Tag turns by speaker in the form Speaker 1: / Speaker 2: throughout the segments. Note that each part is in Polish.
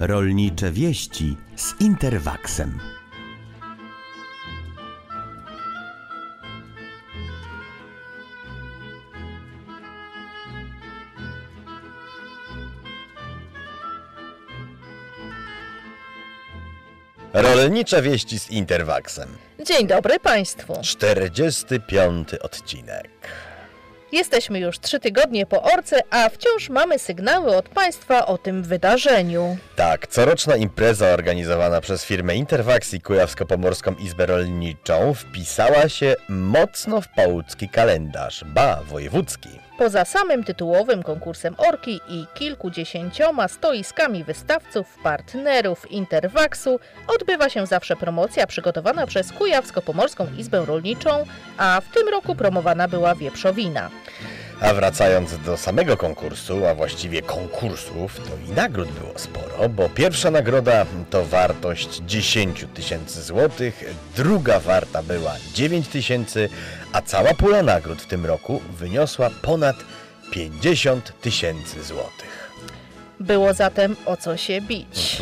Speaker 1: Rolnicze wieści z Interwaksem.
Speaker 2: Rolnicze wieści z Interwaksem.
Speaker 3: Dzień dobry Państwu.
Speaker 2: 45. odcinek.
Speaker 3: Jesteśmy już 3 tygodnie po orce, a wciąż mamy sygnały od Państwa o tym wydarzeniu.
Speaker 2: Tak, coroczna impreza organizowana przez firmę Interwaks i Kujawsko-Pomorską Izbę Rolniczą wpisała się mocno w pałucki kalendarz, wojewódzki.
Speaker 3: Poza samym tytułowym konkursem orki i kilkudziesięcioma stoiskami wystawców, partnerów Interwaksu odbywa się zawsze promocja przygotowana przez Kujawsko-Pomorską Izbę Rolniczą, a w tym roku promowana była wieprzowina.
Speaker 2: A wracając do samego konkursu, a właściwie konkursów, to i nagród było sporo, bo pierwsza nagroda to wartość 10 tysięcy złotych, druga warta była 9 tysięcy, a cała pula nagród w tym roku wyniosła ponad 50 tysięcy złotych.
Speaker 3: Było zatem o co się bić.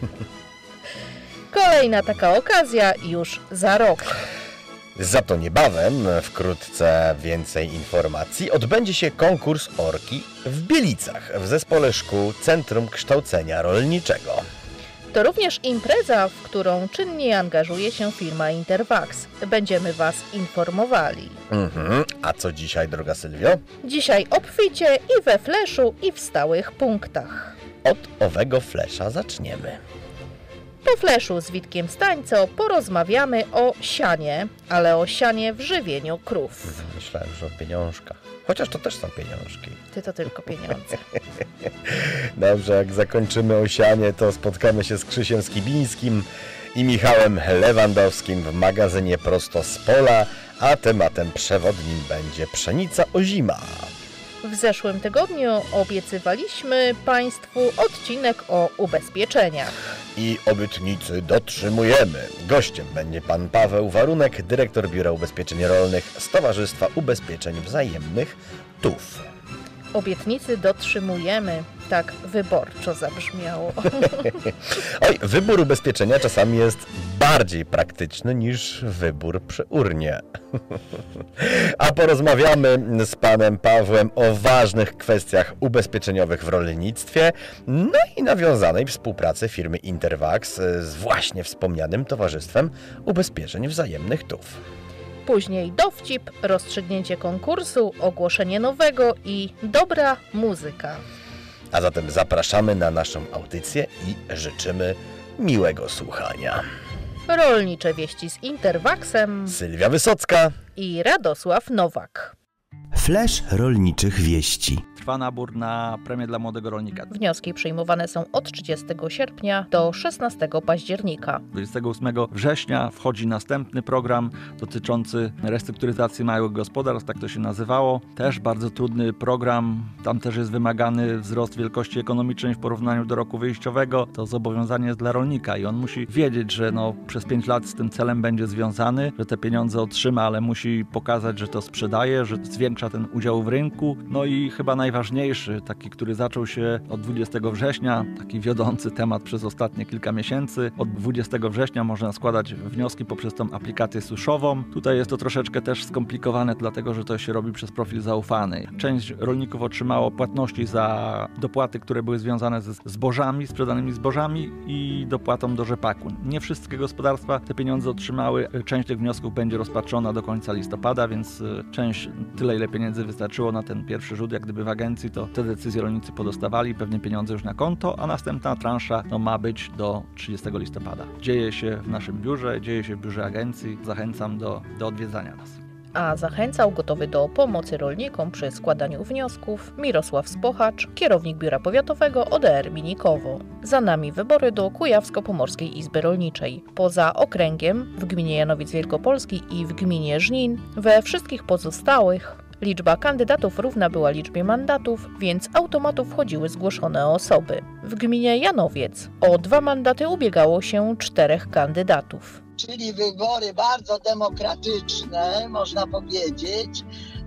Speaker 3: Kolejna taka okazja już za rok.
Speaker 2: Za to niebawem, wkrótce więcej informacji, odbędzie się konkurs orki w Bielicach w Zespole Szkół Centrum Kształcenia Rolniczego.
Speaker 3: To również impreza, w którą czynnie angażuje się firma Interwaks. Będziemy Was informowali.
Speaker 2: A co dzisiaj, droga Sylwio?
Speaker 3: Dzisiaj obficie i we fleszu, i w stałych punktach.
Speaker 2: Od owego flesza zaczniemy.
Speaker 3: Po fleszu z Witkiem Stańco porozmawiamy o sianie, ale o sianie w żywieniu krów.
Speaker 2: Myślałem, że o pieniążkach. Chociaż to też są pieniążki.
Speaker 3: Ty to tylko pieniądze.
Speaker 2: Dobrze, jak zakończymy o sianie, to spotkamy się z Krzysiem Skibińskim i Michałem Lewandowskim w magazynie Prosto z Pola, a tematem przewodnim będzie pszenica ozima.
Speaker 3: W zeszłym tygodniu obiecywaliśmy Państwu odcinek o ubezpieczeniach.
Speaker 2: I obietnicy dotrzymujemy. Gościem będzie pan Paweł Warunek, dyrektor Biura Ubezpieczeń Rolnych z Towarzystwa Ubezpieczeń Wzajemnych TUW.
Speaker 3: Obietnicy dotrzymujemy. Tak wyborczo zabrzmiało.
Speaker 2: Oj, wybór ubezpieczenia czasami jest bardziej praktyczny niż wybór przy urnie. A porozmawiamy z panem Pawłem o ważnych kwestiach ubezpieczeniowych w rolnictwie, no i nawiązanej współpracy firmy Interwaks z właśnie wspomnianym Towarzystwem Ubezpieczeń Wzajemnych TUW.
Speaker 3: Później dowcip, rozstrzygnięcie konkursu, ogłoszenie nowego i dobra muzyka.
Speaker 2: A zatem zapraszamy na naszą audycję i życzymy miłego słuchania.
Speaker 3: Rolnicze wieści z Interwaksem.
Speaker 2: Sylwia Wysocka
Speaker 3: I Radosław Nowak.
Speaker 1: Flash rolniczych wieści.
Speaker 4: Trwa nabór na premię dla młodego rolnika.
Speaker 3: Wnioski przyjmowane są od 30 sierpnia do 16 października.
Speaker 4: 28 września wchodzi następny program dotyczący restrukturyzacji małych gospodarstw, tak to się nazywało. Też bardzo trudny program, tam też jest wymagany wzrost wielkości ekonomicznej w porównaniu do roku wyjściowego. To zobowiązanie jest dla rolnika i on musi wiedzieć, że przez 5 lat z tym celem będzie związany, że te pieniądze otrzyma, ale musi pokazać, że to sprzedaje, że zwiększa ten udział w rynku. No i chyba najważniejszy, taki, który zaczął się od 20 września, taki wiodący temat przez ostatnie kilka miesięcy. Od 20 września można składać wnioski poprzez tą aplikację suszową. Tutaj jest to troszeczkę też skomplikowane, dlatego że to się robi przez profil zaufany. Część rolników otrzymało płatności za dopłaty, które były związane ze zbożami, sprzedanymi zbożami i dopłatą do rzepaku. Nie wszystkie gospodarstwa te pieniądze otrzymały. Część tych wniosków będzie rozpatrzona do końca listopada, więc część, tyle ile pieniędzy wystarczyło na ten pierwszy rzut, jak gdyby w agencji, to te decyzje rolnicy podostawali, pewnie pieniądze już na konto, a następna transza ma być do 30 listopada. Dzieje się w naszym biurze, dzieje się w biurze agencji. Zachęcam do odwiedzania nas.
Speaker 3: A zachęcał gotowy do pomocy rolnikom przy składaniu wniosków Mirosław Spochacz, kierownik Biura Powiatowego ODR Minikowo. Za nami wybory do Kujawsko-Pomorskiej Izby Rolniczej. Poza okręgiem w gminie Janowic Wielkopolski i w gminie Żnin, we wszystkich pozostałych liczba kandydatów równa była liczbie mandatów, więc automatu wchodziły zgłoszone osoby. W gminie Janowiec o 2 mandaty ubiegało się 4 kandydatów.
Speaker 5: Czyli wybory bardzo demokratyczne, można powiedzieć.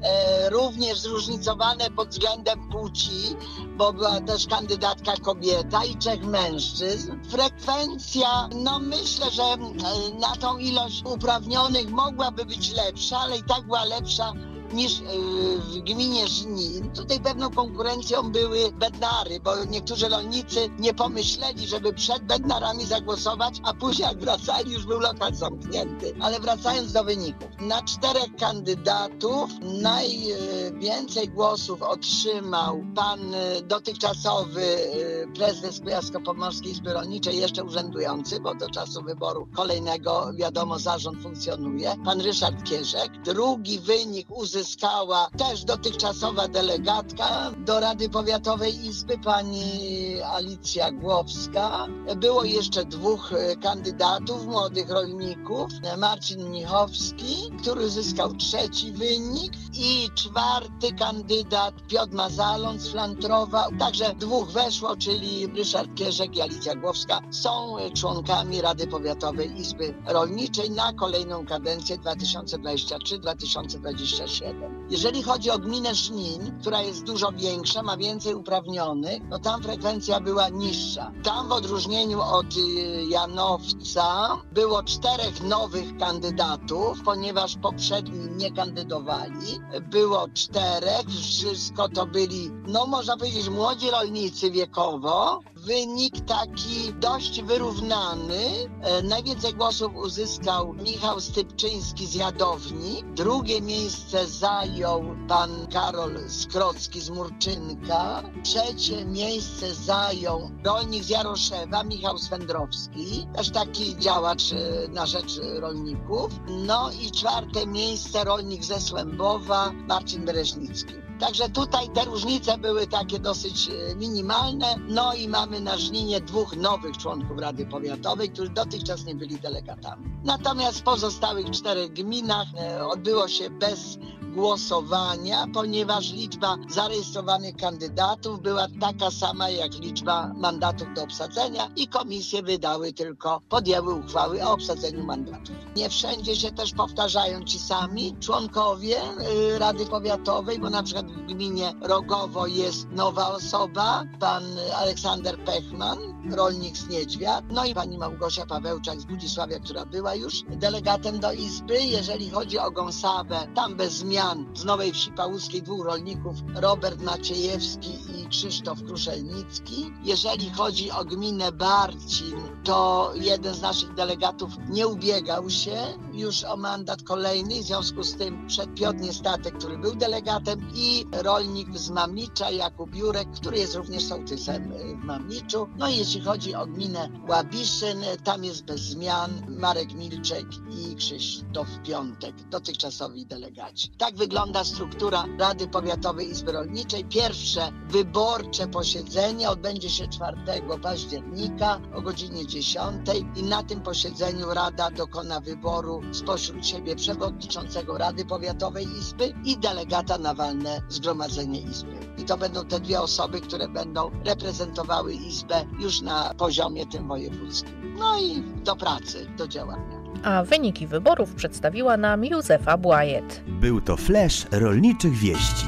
Speaker 5: również zróżnicowane pod względem płci, bo była też kandydatka kobieta i 3 mężczyzn. Frekwencja, no myślę, że na tą ilość uprawnionych mogłaby być lepsza, ale i tak była lepsza niż w gminie Żnin. Tutaj pewną konkurencją były bednary, bo niektórzy rolnicy nie pomyśleli, żeby przed bednarami zagłosować, a później jak wracali, już był lokal zamknięty. Ale wracając do wyników. Na 4 kandydatów najwięcej głosów otrzymał pan dotychczasowy prezes Kujawsko-Pomorskiej Izby Rolniczej, jeszcze urzędujący, bo do czasu wyboru kolejnego, wiadomo, zarząd funkcjonuje, pan Ryszard Kierzek. Drugi wynik uzyskała też dotychczasowa delegatka do Rady Powiatowej Izby, pani Alicja Głowska. Było jeszcze 2 kandydatów, młodych rolników, Marcin Mnichowski, który uzyskał 3. wynik, i 4. kandydat Piotr Mazalon z Flantrowa. Także 2 weszło, czyli Ryszard Kierzek i Alicja Głowska są członkami Rady Powiatowej Izby Rolniczej na kolejną kadencję 2023-2027. Jeżeli chodzi o gminę Żnin, która jest dużo większa, ma więcej uprawnionych, no tam frekwencja była niższa. Tam w odróżnieniu od Janowca było 4 nowych kandydatów, ponieważ poprzedni nie kandydowali. Było 4, wszystko to byli, no można powiedzieć, młodzi rolnicy wiekowo. Wynik taki dość wyrównany. Najwięcej głosów uzyskał Michał Stypczyński z Jadowni. 2. miejsce zajął pan Karol Skrocki z Murczynka. 3. miejsce zajął rolnik z Jaroszewa, Michał Swędrowski, też taki działacz na rzecz rolników. No i 4. miejsce rolnik ze Słębowa, Marcin Bereźnicki. Także tutaj te różnice były takie dosyć minimalne. No i mamy na Żninie 2 nowych członków Rady Powiatowej, którzy dotychczas nie byli delegatami. Natomiast w pozostałych 4 gminach odbyło się bez głosowania, ponieważ liczba zarejestrowanych kandydatów była taka sama jak liczba mandatów do obsadzenia i komisje podjęły uchwały o obsadzeniu mandatów. Nie wszędzie się też powtarzają ci sami członkowie Rady Powiatowej, bo na przykład w gminie Rogowo jest nowa osoba, pan Aleksander Pechman, rolnik z Niedźwiad, no i pani Małgosia Pawełczak z Budzisławia, która była już delegatem do Izby. Jeżeli chodzi o Gąsawę, tam bez zmian z Nowej Wsi Pałuskiej 2 rolników, Robert Maciejewski i Krzysztof Kruszelnicki. Jeżeli chodzi o gminę Barcin, to jeden z naszych delegatów nie ubiegał się już o mandat kolejny, w związku z tym przed Piotr Niestatek, który był delegatem, i rolnik z Mamlicza, Jakub Jurek, który jest również sołtysem w Mamliczu. No i jeśli chodzi o gminę Łabiszyn, tam jest bez zmian Marek Milczek i Krzysztof Piątek, dotychczasowi delegaci. Tak wygląda struktura Rady Powiatowej Izby Rolniczej. Pierwsze wyborcze posiedzenie odbędzie się 4 października o godzinie 10 i na tym posiedzeniu Rada dokona wyboru spośród siebie przewodniczącego Rady Powiatowej Izby i delegata na walne zgromadzenie Izby. I to będą te 2 osoby, które będą reprezentowały Izbę już na poziomie tym wojewódzkim. No i do pracy, do działania.
Speaker 3: A wyniki wyborów przedstawiła nam Józefa Błajet.
Speaker 1: Był to flash rolniczych wieści.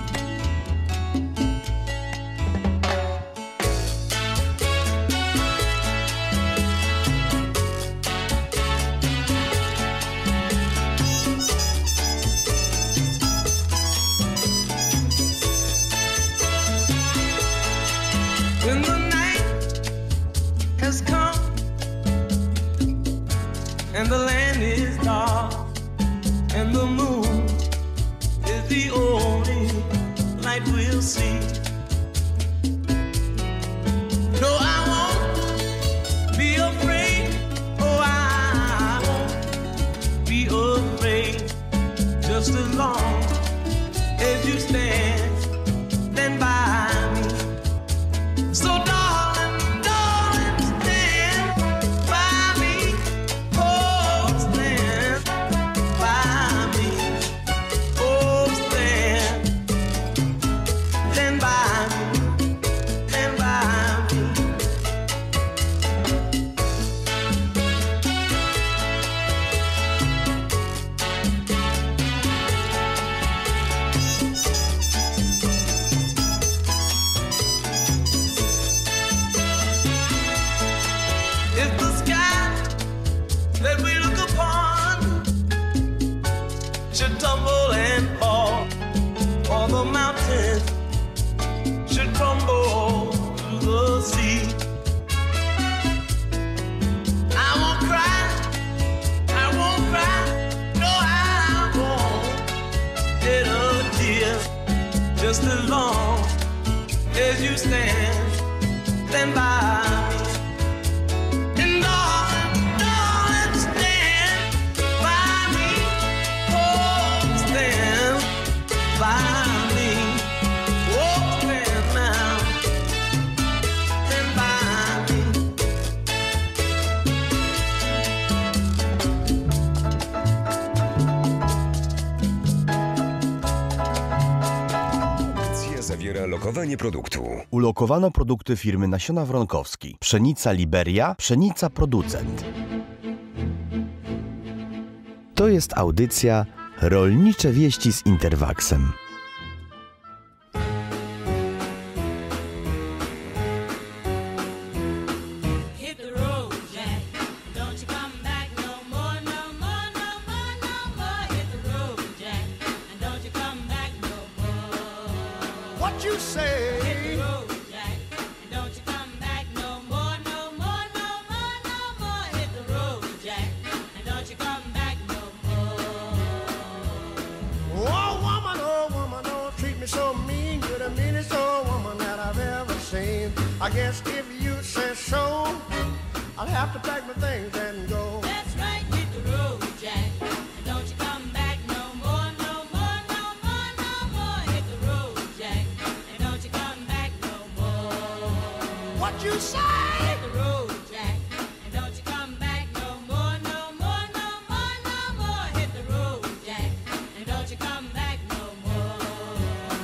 Speaker 6: And the land is dark, and the moon is the only light we'll see. No, I won't be afraid. Oh, I won't be afraid. Just as long as you stand by me. So by as you stand by me. And darling, stand by me. Oh, stand by me. Oh, stand now. Stand by me.
Speaker 7: Akcja zawiera lokowanie produktu.
Speaker 1: Ulokowano produkty firmy Nasiona Wronkowski. Pszenica Liberia, pszenica producent. To jest audycja Rolnicze Wieści z Interwaksem.
Speaker 8: Hit the road, Jack. Don't you come back no more, no more, no more, no more. Hit the road, Jack. And don't you come back no more.
Speaker 6: What you say?
Speaker 8: Hit the road, Jack. And don't you come back no more, no more, no more, no more. Hit the road, Jack. And don't you come back no more.
Speaker 6: Oh woman, don't treat me so mean. You're the meanest old woman that I've ever seen. I guess if you say so, I'll have to pack my things and go.
Speaker 8: That's right, hit the road, Jack. And don't you come back no more, no more, no more, no more. Hit the road, Jack. And don't you come back no more.
Speaker 6: What you say?
Speaker 8: Hit the road, Jack. And don't you come back no more, no more, no more, no more. Hit the road, Jack. And don't you come back no more.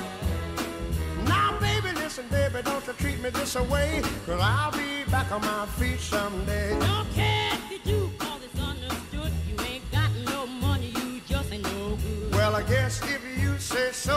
Speaker 6: Now baby, listen baby, don't you treat me this away, 'cause I'll be back on my feet someday.
Speaker 8: Don't care if you do, 'cause it's understood. You ain't got no money, you just ain't no good.
Speaker 6: Well, I guess if you say so,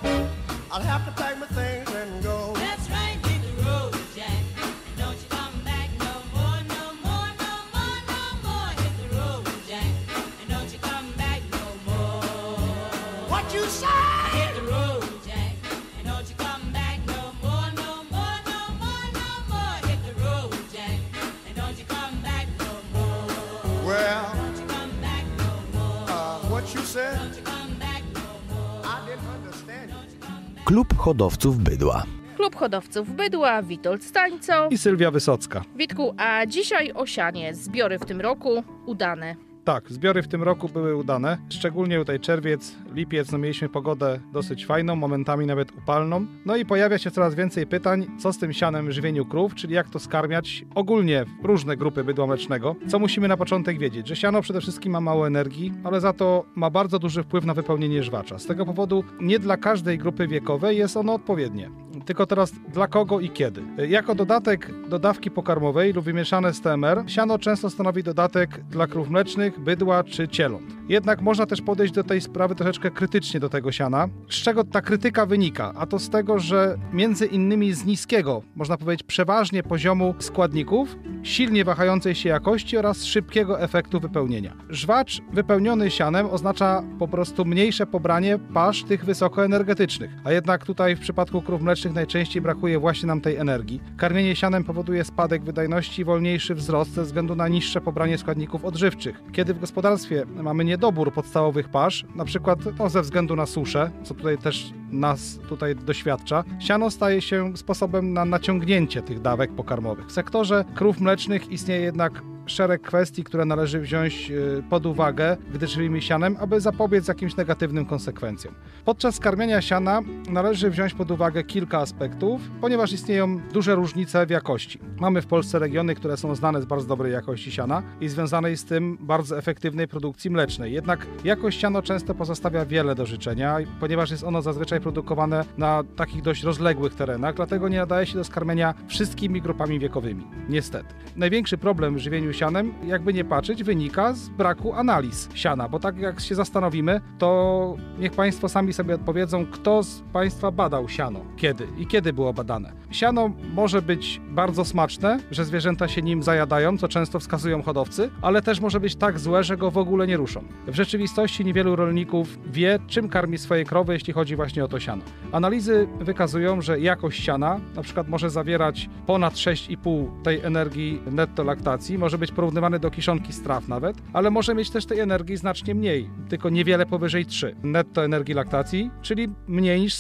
Speaker 6: I'll have to pack my things and go.
Speaker 8: That's right, hit the road, Jack. And don't you come back no more, no more, no more, no more. Hit the road, Jack. And don't you come back no more.
Speaker 6: What you say?
Speaker 8: Hit the road, Jack. And don't you come back no more, no more, no more, no more. Hit the road, Jack. And don't you come back no more.
Speaker 6: Well,
Speaker 8: Don't you come back no more.
Speaker 6: what you said?
Speaker 8: Don't you come back no more.
Speaker 6: I didn't understand you.
Speaker 8: Don't you come back.
Speaker 1: Klub Hodowców Bydła.
Speaker 3: Klub Hodowców Bydła, Witold Stańco.
Speaker 4: I Sylwia Wysocka.
Speaker 3: Witku, a dzisiaj o sianie. Zbiory w tym roku udane.
Speaker 9: Tak, zbiory w tym roku były udane. Szczególnie tutaj czerwiec, lipiec, no mieliśmy pogodę dosyć fajną, momentami nawet upalną. No i pojawia się coraz więcej pytań, co z tym sianem w żywieniu krów, czyli jak to skarmiać ogólnie różne grupy bydła mlecznego. Co musimy na początek wiedzieć, że siano przede wszystkim ma mało energii, ale za to ma bardzo duży wpływ na wypełnienie żwacza. Z tego powodu nie dla każdej grupy wiekowej jest ono odpowiednie. Tylko teraz dla kogo i kiedy. Jako dodatek do dawki pokarmowej lub wymieszane z TMR, siano często stanowi dodatek dla krów mlecznych, bydła czy cieląt. Jednak można też podejść do tej sprawy troszeczkę krytycznie do tego siana. Z czego ta krytyka wynika? A to z tego, że między innymi z niskiego, można powiedzieć przeważnie poziomu składników, silnie wahającej się jakości oraz szybkiego efektu wypełnienia. Żwacz wypełniony sianem oznacza po prostu mniejsze pobranie pasz tych wysokoenergetycznych, a jednak tutaj w przypadku krów mlecznych najczęściej brakuje właśnie nam tej energii. Karmienie sianem powoduje spadek wydajności i wolniejszy wzrost ze względu na niższe pobranie składników odżywczych. Kiedy w gospodarstwie mamy niedobór podstawowych pasz, na przykład ze względu na suszę, co tutaj też nas tutaj doświadcza, siano staje się sposobem na naciągnięcie tych dawek pokarmowych. W sektorze krów mlecznych istnieje jednak szereg kwestii, które należy wziąć pod uwagę, gdy żywimy sianem, aby zapobiec jakimś negatywnym konsekwencjom. Podczas karmienia siana należy wziąć pod uwagę kilka aspektów, ponieważ istnieją duże różnice w jakości. Mamy w Polsce regiony, które są znane z bardzo dobrej jakości siana i związanej z tym bardzo efektywnej produkcji mlecznej. Jednak jakość siano często pozostawia wiele do życzenia, ponieważ jest ono zazwyczaj produkowane na takich dość rozległych terenach, dlatego nie nadaje się do skarmienia wszystkimi grupami wiekowymi. Niestety. Największy problem w żywieniu sianem, jakby nie patrzeć, wynika z braku analiz siana, bo tak jak się zastanowimy, to niech Państwo sami sobie odpowiedzą, kto z Państwa badał siano, kiedy i kiedy było badane. Siano może być bardzo smaczne, że zwierzęta się nim zajadają, co często wskazują hodowcy, ale też może być tak złe, że go w ogóle nie ruszą. W rzeczywistości niewielu rolników wie, czym karmi swoje krowy, jeśli chodzi właśnie o to siano. Analizy wykazują, że jakość siana na przykład może zawierać ponad 6,5 tej energii netto laktacji, może być porównywany do kiszonki z traw nawet, ale może mieć też tej energii znacznie mniej, tylko niewiele powyżej 3 netto energii laktacji, czyli mniej niż słoma.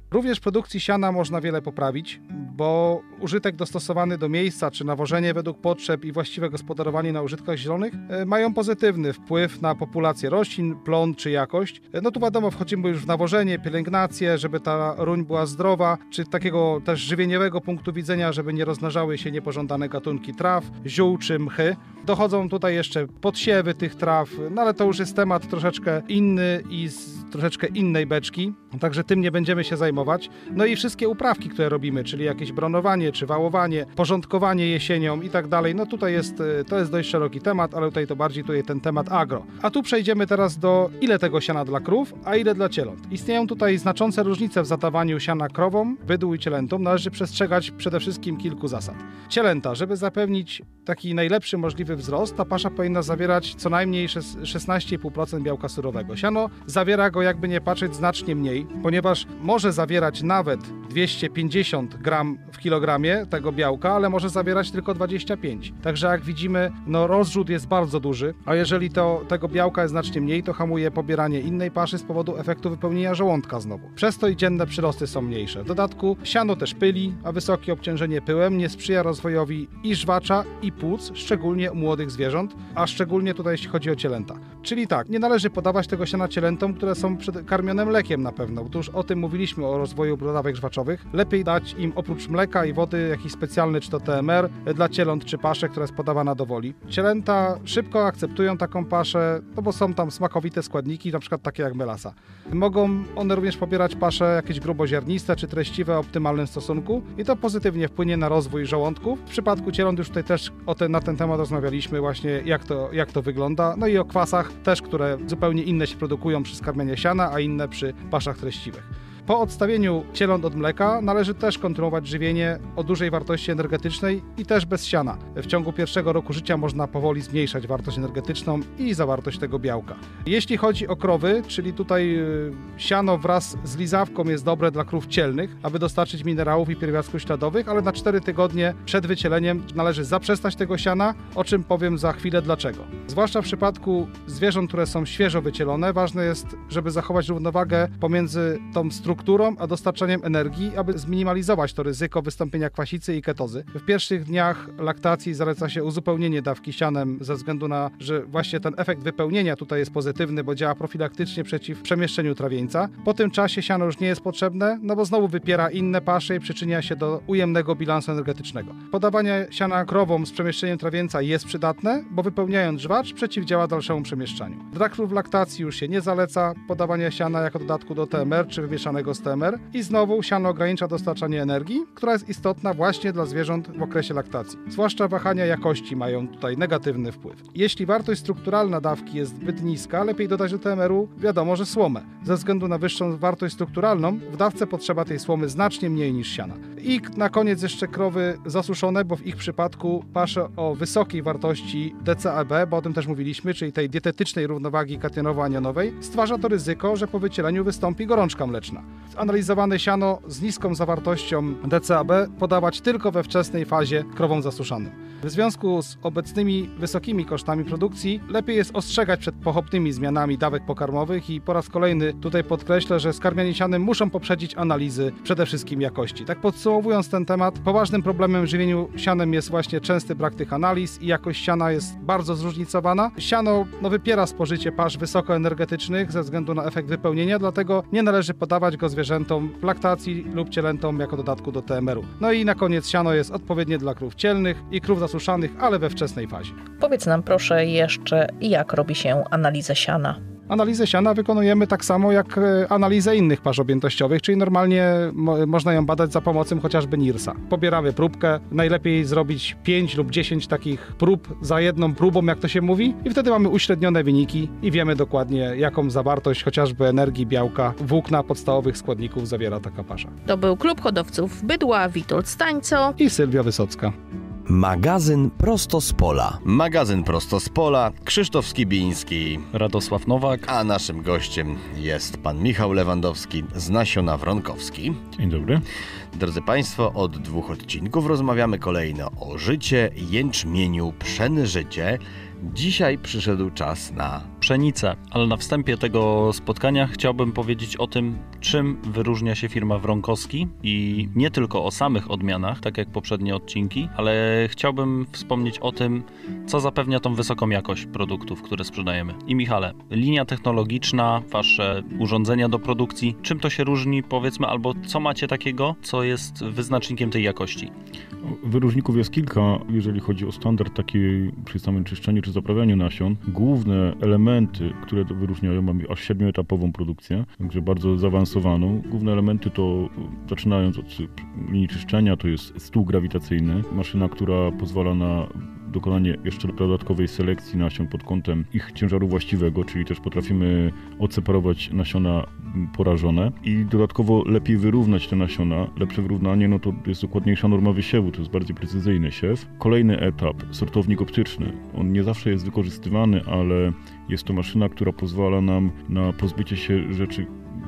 Speaker 9: Również w produkcji siana można wiele poprawić, bo użytek dostosowany do miejsca, czy nawożenie według potrzeb i właściwe gospodarowanie na użytkach zielonych mają pozytywny wpływ na populację roślin, plon czy jakość. No tu wiadomo, wchodzimy już w nawożenie, pielęgnację, żeby ta ruń była zdrowa, czy takiego też żywieniowego punktu widzenia, żeby nie rozmnażały się niepożądane gatunki traw, ziół czy mchy. Dochodzą tutaj jeszcze podsiewy tych traw, no ale to już jest temat troszeczkę inny i z troszeczkę innej beczki, także tym nie będziemy się zajmować. No i wszystkie uprawki, które robimy, czyli jakieś bronowanie czy wałowanie, porządkowanie jesienią i tak dalej, no tutaj to jest dość szeroki temat, ale tutaj to bardziej ten temat agro. A tu przejdziemy teraz do ile tego siana dla krów, a ile dla cieląt. Istnieją tutaj znaczące różnice w zadawaniu siana krowom, bydłu i cielętom. Należy przestrzegać przede wszystkim kilku zasad. Cielęta, żeby zapewnić taki najlepszy możliwy wzrost, ta pasza powinna zawierać co najmniej 16,5% białka surowego. Siano zawiera go, jakby nie patrzeć, znacznie mniej, ponieważ może zawierać nawet 250 gram w kilogramie tego białka, ale może zawierać tylko 25. Także jak widzimy, no rozrzut jest bardzo duży, a jeżeli tego białka jest znacznie mniej, to hamuje pobieranie innej paszy z powodu efektu wypełnienia żołądka znowu. Przez to i dzienne przyrosty są mniejsze. W dodatku siano też pyli, a wysokie obciążenie pyłem nie sprzyja rozwojowi i żwacza, i płuc, szczególnie u młodych zwierząt, a szczególnie tutaj jeśli chodzi o cielęta. Czyli tak, nie należy podawać tego siana cielętom, które są karmione mlekiem na pewno, bo tu już o tym mówiliśmy, o rozwoju brodawek żwaczowych. Lepiej dać im oprócz mleka i wody jakiś specjalny, czy to TMR dla cieląt, czy paszę, która jest podawana do woli. Cielęta szybko akceptują taką paszę, no bo są tam smakowite składniki, na przykład takie jak melasa. Mogą one również pobierać pasze jakieś gruboziarniste, czy treściwe o optymalnym stosunku i to pozytywnie wpłynie na rozwój żołądków. W przypadku cieląt już tutaj też na ten temat rozmawialiśmy właśnie, jak to wygląda. No i o kwasach też, które zupełnie inne się produkują przy skarmieniu siana, a inne przy paszach treściwych. Po odstawieniu cieląt od mleka należy też kontynuować żywienie o dużej wartości energetycznej i też bez siana. W ciągu pierwszego roku życia można powoli zmniejszać wartość energetyczną i zawartość tego białka. Jeśli chodzi o krowy, czyli tutaj siano wraz z lizawką jest dobre dla krów cielnych, aby dostarczyć minerałów i pierwiastków śladowych, ale na 4 tygodnie przed wycieleniem należy zaprzestać tego siana, o czym powiem za chwilę dlaczego. Zwłaszcza w przypadku zwierząt, które są świeżo wycielone, ważne jest, żeby zachować równowagę pomiędzy tą strukturą a dostarczaniem energii, aby zminimalizować to ryzyko wystąpienia kwasicy i ketozy. W pierwszych dniach laktacji zaleca się uzupełnienie dawki sianem ze względu na, że właśnie ten efekt wypełnienia tutaj jest pozytywny, bo działa profilaktycznie przeciw przemieszczeniu trawieńca. Po tym czasie siano już nie jest potrzebne, no bo znowu wypiera inne pasze i przyczynia się do ujemnego bilansu energetycznego. Podawanie siana krowom z przemieszczeniem trawieńca jest przydatne, bo wypełniając żwacz przeciwdziała dalszemu przemieszczaniu. Dla krów w laktacji już się nie zaleca podawania siana jako dodatku do TMR czy wymieszanego z TMR i znowu siano ogranicza dostarczanie energii, która jest istotna właśnie dla zwierząt w okresie laktacji. Zwłaszcza wahania jakości mają tutaj negatywny wpływ. Jeśli wartość strukturalna dawki jest zbyt niska, lepiej dodać do TMR-u wiadomo, że słomę. Ze względu na wyższą wartość strukturalną w dawce potrzeba tej słomy znacznie mniej niż siana. I na koniec jeszcze krowy zasuszone, bo w ich przypadku pasze o wysokiej wartości DCAB, bo o tym też mówiliśmy, czyli tej dietetycznej równowagi kationowo-anionowej, stwarza to ryzyko, że po wycieleniu wystąpi gorączka mleczna. Analizowane siano z niską zawartością DCAB podawać tylko we wczesnej fazie krowom zasuszanym. W związku z obecnymi wysokimi kosztami produkcji lepiej jest ostrzegać przed pochopnymi zmianami dawek pokarmowych i po raz kolejny tutaj podkreślę, że skarmianie sianem muszą poprzedzić analizy przede wszystkim jakości. Tak podsumowując ten temat, poważnym problemem w żywieniu sianem jest właśnie częsty brak tych analiz i jakość siana jest bardzo zróżnicowana. Siano wypiera spożycie pasz wysokoenergetycznych ze względu na efekt wypełnienia, dlatego nie należy podawać go zwierzętom w laktacji lub cielętom jako dodatku do TMR-u. No i na koniec siano jest odpowiednie dla krów cielnych i krów zasuszanych, ale we wczesnej fazie.
Speaker 3: Powiedz nam proszę jeszcze, jak robi się analizę siana?
Speaker 9: Analizę siana wykonujemy tak samo jak analizę innych pasz objętościowych, czyli normalnie można ją badać za pomocą chociażby NIRS-a. Pobieramy próbkę, najlepiej zrobić 5 lub 10 takich prób za jedną próbą, jak to się mówi, i wtedy mamy uśrednione wyniki i wiemy dokładnie, jaką zawartość chociażby energii, białka, włókna, podstawowych składników zawiera taka pasza.
Speaker 3: To był Klub Hodowców Bydła, Witold Stańco
Speaker 9: I Sylwia Wysocka.
Speaker 1: Magazyn prosto z pola. Magazyn prosto z pola, Krzysztof Skibiński,
Speaker 4: Radosław Nowak.
Speaker 1: a naszym gościem jest pan Michał Lewandowski z Nasiona Wronkowski.
Speaker 4: Dzień dobry.
Speaker 1: Drodzy Państwo, od 2 odcinków rozmawiamy kolejno o życie, jęczmieniu, pszenżycie. Dzisiaj przyszedł czas na
Speaker 10: pszenicę. Ale na wstępie tego spotkania chciałbym powiedzieć o tym, czym wyróżnia się firma Wronkowski i nie tylko o samych odmianach, tak jak poprzednie odcinki, ale chciałbym wspomnieć o tym, co zapewnia tą wysoką jakość produktów, które sprzedajemy. I Michale, linia technologiczna, wasze urządzenia do produkcji, czym to się różni, powiedzmy, albo co macie takiego, co jest wyznacznikiem tej jakości?
Speaker 11: Wyróżników jest kilka, jeżeli chodzi o standard taki przy samym czyszczeniu czy zaprawianiu nasion. Główne elementy, które to wyróżniają, mamy aż 7-etapową produkcję, także bardzo zaawansowaną. Główne elementy to, zaczynając od linii czyszczenia, to jest stół grawitacyjny, maszyna, która pozwala na dokonanie jeszcze dodatkowej selekcji nasion pod kątem ich ciężaru właściwego, czyli też potrafimy odseparować nasiona porażone i dodatkowo lepiej wyrównać te nasiona. Lepsze wyrównanie, no to jest dokładniejsza norma wysiewu, to jest bardziej precyzyjny siew. Kolejny etap, sortownik optyczny. On nie zawsze jest wykorzystywany, ale jest to maszyna, która pozwala nam na pozbycie się rzeczy,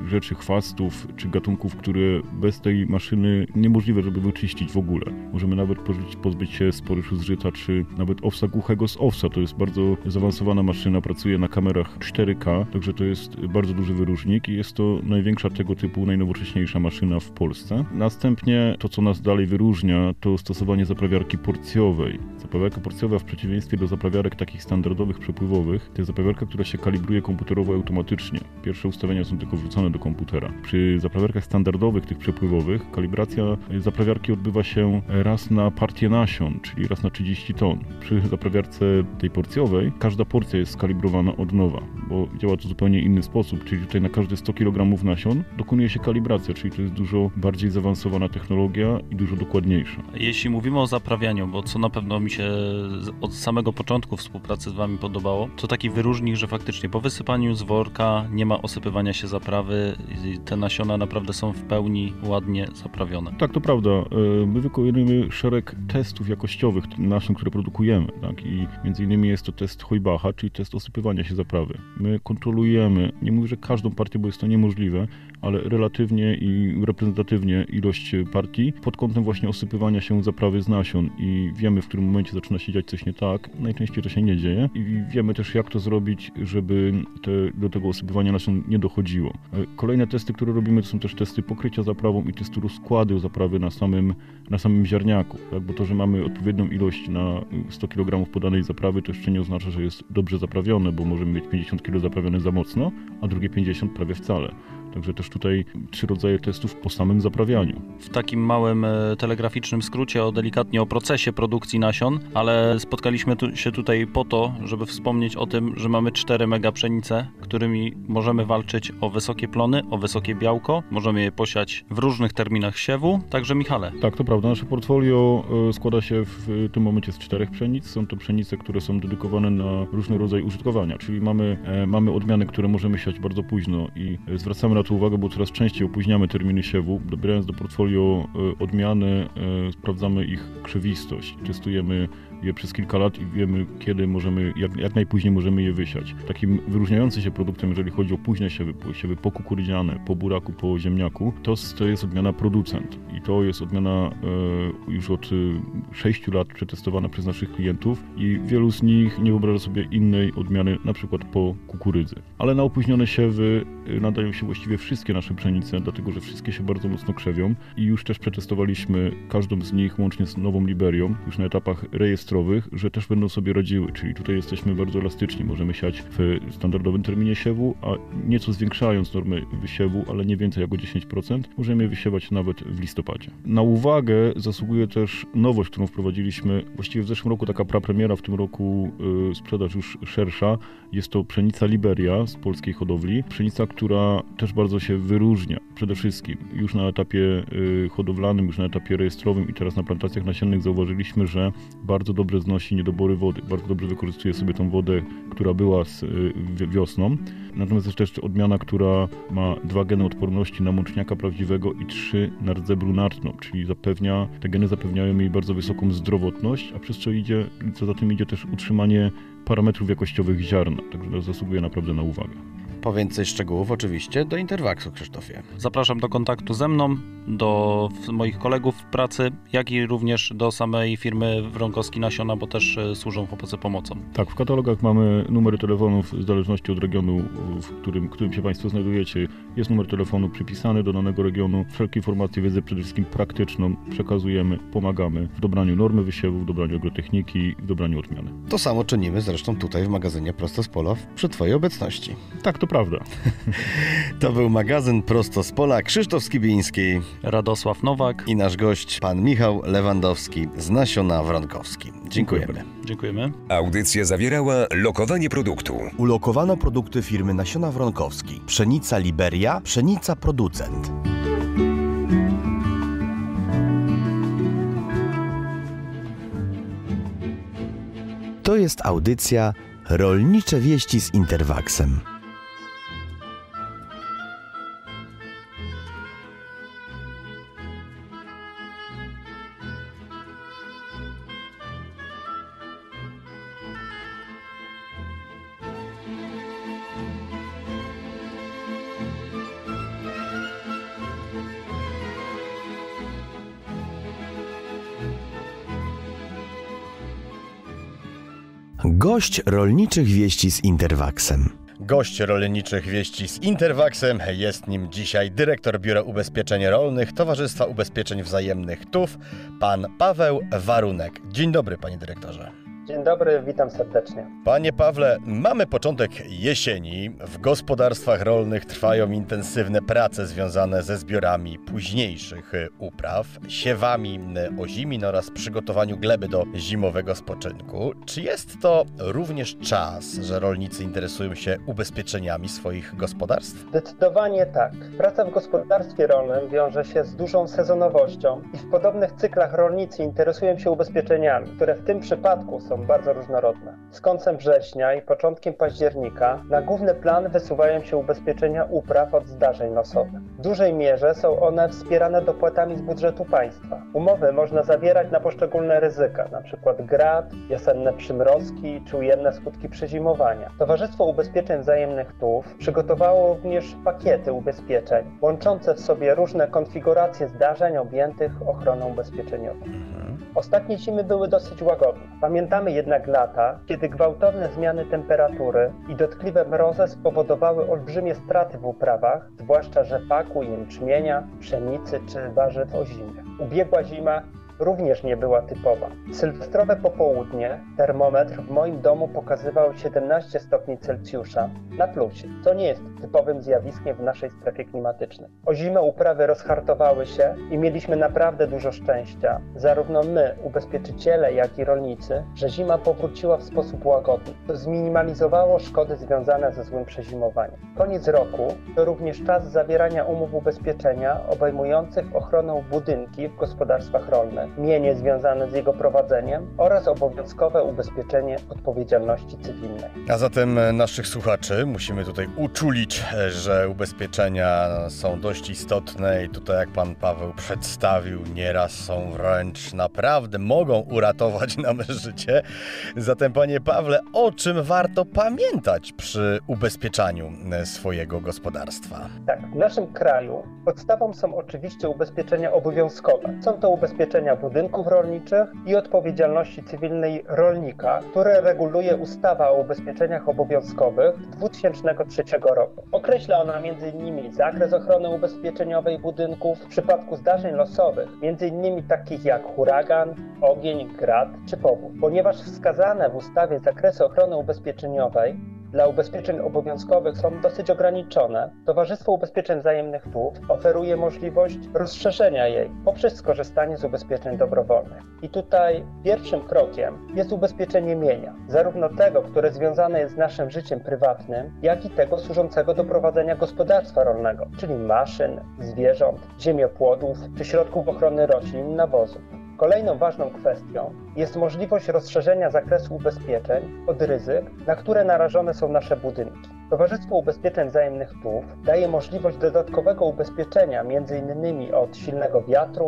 Speaker 11: chwastów czy gatunków, które bez tej maszyny niemożliwe, żeby wyczyścić w ogóle. Możemy nawet pozbyć się sporyszu z żyta, czy nawet owsa głuchego z owsa. To jest bardzo zaawansowana maszyna, pracuje na kamerach 4K, także to jest bardzo duży wyróżnik i jest to największa tego typu, najnowocześniejsza maszyna w Polsce. Następnie to, co nas dalej wyróżnia, to stosowanie zaprawiarki porcjowej. Zaprawiarka porcjowa w przeciwieństwie do zaprawiarek takich standardowych, przepływowych, to jest zaprawiarka, która się kalibruje komputerowo automatycznie. Pierwsze ustawienia są tylko wrzucone do komputera. Przy zaprawiarkach standardowych, tych przepływowych, kalibracja zaprawiarki odbywa się raz na partię nasion, czyli raz na 30 ton. Przy zaprawiarce tej porcjowej każda porcja jest skalibrowana od nowa, bo działa to w zupełnie inny sposób, czyli tutaj na każde 100 kg nasion dokonuje się kalibracja, czyli to jest dużo bardziej zaawansowana technologia i dużo dokładniejsza.
Speaker 10: Jeśli mówimy o zaprawianiu, bo co na pewno mi się od samego początku współpracy z wami podobało, to taki wyróżnik, że faktycznie po wysypaniu z worka nie ma osypywania się zaprawy, te nasiona naprawdę są w pełni ładnie zaprawione.
Speaker 11: Tak, to prawda. My wykonujemy szereg testów jakościowych nasion, które produkujemy, tak? I między innymi jest to test Heubacha, czyli test osypywania się zaprawy. My kontrolujemy, nie mówię, że każdą partię, bo jest to niemożliwe, ale relatywnie i reprezentatywnie ilość partii pod kątem właśnie osypywania się zaprawy z nasion i wiemy, w którym momencie zaczyna się dziać coś nie tak. Najczęściej to się nie dzieje i wiemy też, jak to zrobić, żeby do tego osypywania nasion nie dochodziło. Kolejne testy, które robimy, to są też testy pokrycia zaprawą i testu rozkładu zaprawy na samym ziarniaku, tak? Bo to, że mamy odpowiednią ilość na 100 kg podanej zaprawy, to jeszcze nie oznacza, że jest dobrze zaprawione, bo możemy mieć 50 kg zaprawione za mocno, a drugie 50 prawie wcale. Także też tutaj 3 rodzaje testów po samym zaprawianiu.
Speaker 10: W takim małym telegraficznym skrócie delikatnie o procesie produkcji nasion, ale spotkaliśmy się tutaj po to, żeby wspomnieć o tym, że mamy 4 mega pszenice, którymi możemy walczyć o wysokie plony, o wysokie białko. Możemy je posiać w różnych terminach siewu. Także Michale.
Speaker 11: Tak, to prawda. Nasze portfolio składa się w tym momencie z 4 pszenic. Są to pszenice, które są dedykowane na różny rodzaj użytkowania, czyli mamy odmiany, które możemy siać bardzo późno i zwracamy na to uwagę, bo coraz częściej opóźniamy terminy siewu. Dobierając do portfolio odmiany, sprawdzamy ich krzewistość. Testujemy je przez kilka lat i wiemy, kiedy możemy, jak najpóźniej możemy je wysiać. Takim wyróżniającym się produktem, jeżeli chodzi o późne siewy po kukurydziane, po buraku, po ziemniaku, to jest odmiana producent. I to jest odmiana już od 6 lat przetestowana przez naszych klientów i wielu z nich nie wyobraża sobie innej odmiany, na przykład po kukurydzy. Ale na opóźnione siewy nadają się właściwie wszystkie nasze pszenice, dlatego że wszystkie się bardzo mocno krzewią i już też przetestowaliśmy każdą z nich łącznie z nową Liberią, już na etapach rejestrowych, że też będą sobie radziły, czyli tutaj jesteśmy bardzo elastyczni, możemy siać w standardowym terminie siewu, a nieco zwiększając normy wysiewu, ale nie więcej jak o 10%, możemy je wysiewać nawet w listopadzie. Na uwagę zasługuje też nowość, którą wprowadziliśmy właściwie w zeszłym roku, taka prapremiera, w tym roku sprzedaż już szersza, jest to pszenica Liberia z polskiej hodowli, pszenica, która też bardzo się wyróżnia, przede wszystkim już na etapie hodowlanym, już na etapie rejestrowym i teraz na plantacjach nasiennych zauważyliśmy, że bardzo dobrze znosi niedobory wody, bardzo dobrze wykorzystuje sobie tą wodę, która była wiosną. Natomiast jest też odmiana, która ma 2 geny odporności na mączniaka prawdziwego i 3 na rdzę brunatną, czyli te geny zapewniają jej bardzo wysoką zdrowotność, a przez co za tym idzie też utrzymanie parametrów jakościowych ziarna, także to zasługuje naprawdę na uwagę.
Speaker 2: Po więcej szczegółów oczywiście do Interwaksu, Krzysztofie.
Speaker 10: Zapraszam do kontaktu ze mną, do moich kolegów w pracy, jak i również do samej firmy Wronkowski Nasiona, bo też służą w pomocy pomocą.
Speaker 11: Tak, w katalogach mamy numery telefonów w zależności od regionu, w którym się Państwo znajdujecie. Jest numer telefonu przypisany do danego regionu. Wszelkie informacje, wiedzę przede wszystkim praktyczną przekazujemy, pomagamy w dobraniu normy wysiewu, w dobraniu agrotechniki, w dobraniu odmiany.
Speaker 2: To samo czynimy zresztą tutaj w magazynie Prosto z Pola przy Twojej obecności.
Speaker 11: Tak, to prawda.
Speaker 2: To był magazyn Prosto z Pola. Krzysztof Skibiński,
Speaker 10: Radosław Nowak
Speaker 2: i nasz gość, pan Michał Lewandowski z Nasiona Wronkowski. Dziękujemy.
Speaker 10: Dziękujemy.
Speaker 7: Audycja zawierała lokowanie produktu.
Speaker 1: Ulokowano produkty firmy Nasiona Wronkowski. Pszenica Liberia, pszenica producent. To jest audycja Rolnicze Wieści z Interwaksem. Gość Rolniczych Wieści z Interwaksem.
Speaker 2: Gość Rolniczych Wieści z Interwaksem, jest nim dzisiaj dyrektor Biura Ubezpieczeń Rolnych Towarzystwa Ubezpieczeń Wzajemnych TUW, pan Paweł Warunek. Dzień dobry, panie dyrektorze.
Speaker 12: Dzień dobry, witam serdecznie.
Speaker 2: Panie Pawle, mamy początek jesieni. W gospodarstwach rolnych trwają intensywne prace związane ze zbiorami późniejszych upraw, siewami ozimin oraz przygotowaniu gleby do zimowego spoczynku. Czy jest to również czas, że rolnicy interesują się ubezpieczeniami swoich gospodarstw?
Speaker 12: Zdecydowanie tak. Praca w gospodarstwie rolnym wiąże się z dużą sezonowością i w podobnych cyklach rolnicy interesują się ubezpieczeniami, które w tym przypadku są bardzo różnorodne. Z końcem września i początkiem października na główny plan wysuwają się ubezpieczenia upraw od zdarzeń losowych. W dużej mierze są one wspierane dopłatami z budżetu państwa. Umowy można zawierać na poszczególne ryzyka, np. grad, wiosenne przymrozki czy ujemne skutki przezimowania. Towarzystwo Ubezpieczeń Wzajemnych TUW przygotowało również pakiety ubezpieczeń, łączące w sobie różne konfiguracje zdarzeń objętych ochroną ubezpieczeniową. Ostatnie zimy były dosyć łagodne. Pamiętamy jednak lata, kiedy gwałtowne zmiany temperatury i dotkliwe mrozy spowodowały olbrzymie straty w uprawach, zwłaszcza rzepaku, jęczmienia, pszenicy czy warzyw ozimych. Ubiegła zima również nie była typowa. Sylwestrowe popołudnie termometr w moim domu pokazywał 17 stopni Celsjusza na plusie, co nie jest typowym zjawiskiem w naszej strefie klimatycznej. O zimę uprawy rozhartowały się i mieliśmy naprawdę dużo szczęścia, zarówno my, ubezpieczyciele, jak i rolnicy, że zima powróciła w sposób łagodny. To zminimalizowało szkody związane ze złym przezimowaniem. Koniec roku to również czas zawierania umów ubezpieczenia obejmujących ochronę budynki w gospodarstwach rolnych, mienie związane z jego prowadzeniem oraz obowiązkowe ubezpieczenie odpowiedzialności cywilnej.
Speaker 2: A zatem naszych słuchaczy musimy tutaj uczulić, że ubezpieczenia są dość istotne i tutaj, jak pan Paweł przedstawił, nieraz są wręcz naprawdę mogą uratować nam życie. Zatem, panie Pawle, o czym warto pamiętać przy ubezpieczaniu swojego gospodarstwa?
Speaker 12: Tak, w naszym kraju podstawą są oczywiście ubezpieczenia obowiązkowe. Są to ubezpieczenia budynków rolniczych i odpowiedzialności cywilnej rolnika, które reguluje ustawa o ubezpieczeniach obowiązkowych z 2003 roku. Określa ona m.in. zakres ochrony ubezpieczeniowej budynków w przypadku zdarzeń losowych, m.in. takich jak huragan, ogień, grad czy powódź. Ponieważ wskazane w ustawie zakresy ochrony ubezpieczeniowej dla ubezpieczeń obowiązkowych są dosyć ograniczone, Towarzystwo Ubezpieczeń Wzajemnych TUW oferuje możliwość rozszerzenia jej poprzez skorzystanie z ubezpieczeń dobrowolnych. I tutaj pierwszym krokiem jest ubezpieczenie mienia, zarówno tego, które związane jest z naszym życiem prywatnym, jak i tego służącego do prowadzenia gospodarstwa rolnego, czyli maszyn, zwierząt, ziemiopłodów czy środków ochrony roślin i nawozów. Kolejną ważną kwestią jest możliwość rozszerzenia zakresu ubezpieczeń od ryzyk, na które narażone są nasze budynki. Towarzystwo Ubezpieczeń Wzajemnych TUW daje możliwość dodatkowego ubezpieczenia m.in. od silnego wiatru,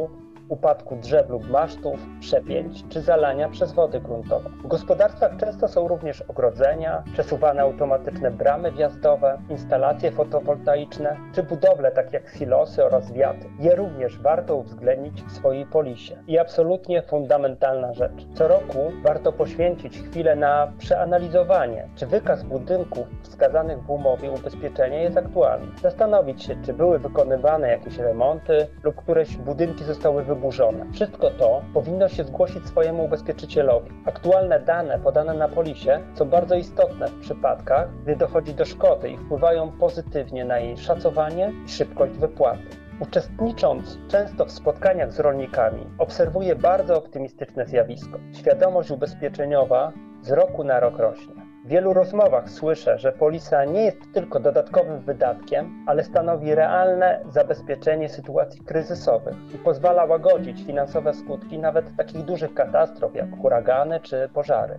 Speaker 12: upadku drzew lub masztów, przepięć czy zalania przez wody gruntowe. W gospodarstwach często są również ogrodzenia, przesuwane automatyczne bramy wjazdowe, instalacje fotowoltaiczne czy budowle takie jak silosy oraz wiaty. Je również warto uwzględnić w swojej polisie. I absolutnie fundamentalna rzecz. Co roku warto poświęcić chwilę na przeanalizowanie, czy wykaz budynków wskazanych w umowie ubezpieczenia jest aktualny. Zastanowić się, czy były wykonywane jakieś remonty lub któreś budynki zostały wyburzone. Wszystko to powinno się zgłosić swojemu ubezpieczycielowi. Aktualne dane podane na polisie są bardzo istotne w przypadkach, gdy dochodzi do szkody i wpływają pozytywnie na jej szacowanie i szybkość wypłaty. Uczestnicząc często w spotkaniach z rolnikami, obserwuję bardzo optymistyczne zjawisko. Świadomość ubezpieczeniowa z roku na rok rośnie. W wielu rozmowach słyszę, że polisa nie jest tylko dodatkowym wydatkiem, ale stanowi realne zabezpieczenie sytuacji kryzysowych i pozwala łagodzić finansowe skutki nawet takich dużych katastrof jak huragany czy pożary.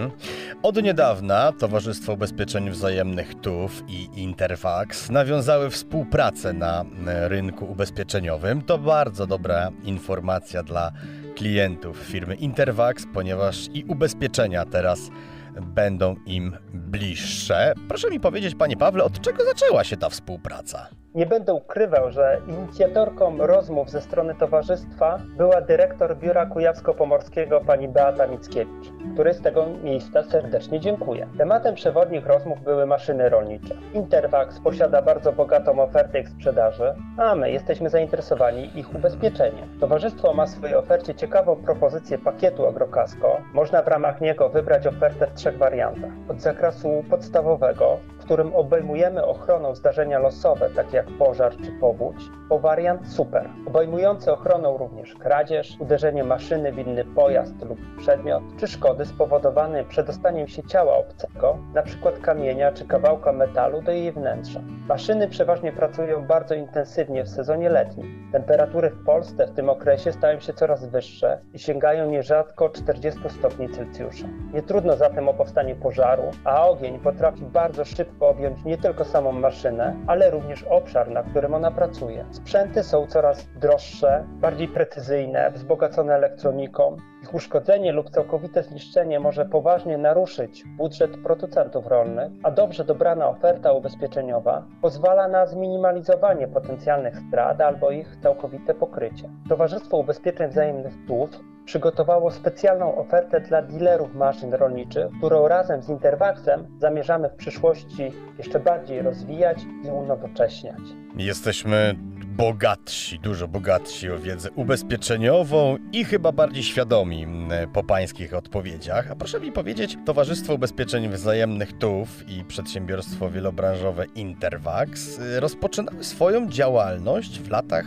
Speaker 2: Od niedawna Towarzystwo Ubezpieczeń Wzajemnych TUW i Interfax nawiązały współpracę na rynku ubezpieczeniowym. To bardzo dobra informacja dla klientów firmy Interfax, ponieważ i ubezpieczenia teraz będą im bliższe. Proszę mi powiedzieć, panie Pawle, od czego zaczęła się ta współpraca?
Speaker 12: Nie będę ukrywał, że inicjatorką rozmów ze strony towarzystwa była dyrektor Biura Kujawsko-Pomorskiego pani Beata Mickiewicz, której z tego miejsca serdecznie dziękuję. Tematem przewodnich rozmów były maszyny rolnicze. Interfax posiada bardzo bogatą ofertę ich sprzedaży, a my jesteśmy zainteresowani ich ubezpieczeniem. Towarzystwo ma w swojej ofercie ciekawą propozycję pakietu Agrokasko. Można w ramach niego wybrać ofertę w 3 wariantach. Od zakresu podstawowego, w którym obejmujemy ochroną zdarzenia losowe, takie jak pożar czy powódź, po wariant super, obejmujący ochroną również kradzież, uderzenie maszyny w inny pojazd lub przedmiot, czy szkody spowodowane przedostaniem się ciała obcego, np. kamienia czy kawałka metalu do jej wnętrza. Maszyny przeważnie pracują bardzo intensywnie w sezonie letnim. Temperatury w Polsce w tym okresie stają się coraz wyższe i sięgają nierzadko 40 stopni Celsjusza. Nie trudno zatem o powstanie pożaru, a ogień potrafi bardzo szybko objąć nie tylko samą maszynę, ale również obszar, na którym ona pracuje. Sprzęty są coraz droższe, bardziej precyzyjne, wzbogacone elektroniką. Ich uszkodzenie lub całkowite zniszczenie może poważnie naruszyć budżet producentów rolnych, a dobrze dobrana oferta ubezpieczeniowa pozwala na zminimalizowanie potencjalnych strat albo ich całkowite pokrycie. Towarzystwo Ubezpieczeń Wzajemnych TUW przygotowało specjalną ofertę dla dealerów maszyn rolniczych, którą razem z Interfaxem zamierzamy w przyszłości jeszcze bardziej rozwijać i unowocześniać.
Speaker 2: Jesteśmy bogatsi, dużo bogatsi o wiedzę ubezpieczeniową i chyba bardziej świadomi po pańskich odpowiedziach. A proszę mi powiedzieć, Towarzystwo Ubezpieczeń Wzajemnych TUW i przedsiębiorstwo wielobranżowe Interfax rozpoczynały swoją działalność w latach